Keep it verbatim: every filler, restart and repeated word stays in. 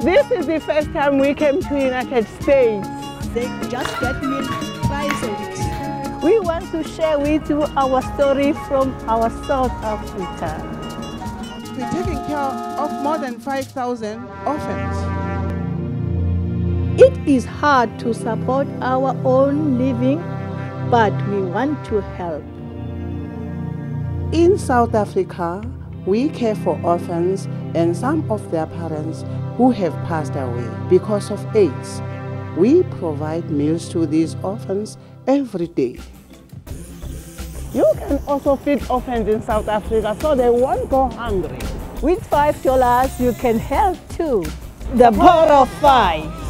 This is the first time we came to United States. They just get me twice a week. We want to share with you our story from our South Africa. We're taking care of more than five thousand orphans. It is hard to support our own living, but we want to help. In South Africa, we care for orphans and some of their parents who have passed away because of AIDS. We provide meals to these orphans every day. You can also feed orphans in South Africa so they won't go hungry. With five dollars, you can help too. The power of five.